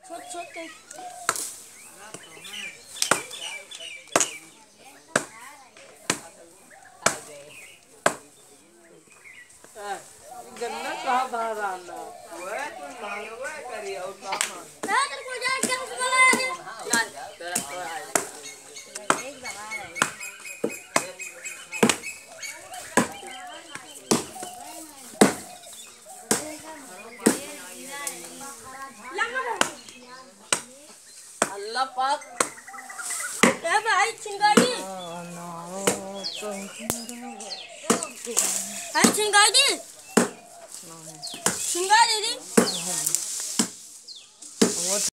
छोटे गन्ना कहाँ बाहर आना वो तुम मांगो करिए और काम ना तेरे को जा क्या बोला यार तेरा तो एक दबा है अल्लाह पाक ए भाई चिंगारी है चिंगारी चिंगारी